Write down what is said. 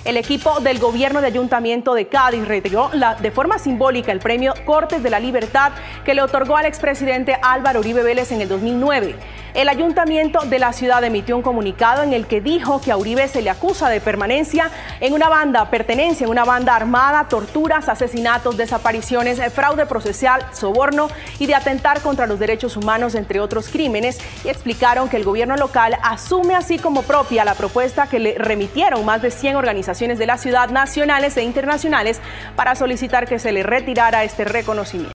El equipo del gobierno de Ayuntamiento de Cádiz retiró de forma simbólica el premio Cortes de la Libertad que le otorgó al expresidente Álvaro Uribe Vélez en el 2009. El ayuntamiento de la ciudad emitió un comunicado en el que dijo que a Uribe se le acusa de pertenencia en una banda armada, torturas, asesinatos, desapariciones, fraude procesal, soborno y de atentar contra los derechos humanos, entre otros crímenes, y explicaron que el gobierno local asume así como propia la propuesta que le remitieron más de 100 organizaciones de la ciudad, nacionales e internacionales, para solicitar que se le retirara este reconocimiento.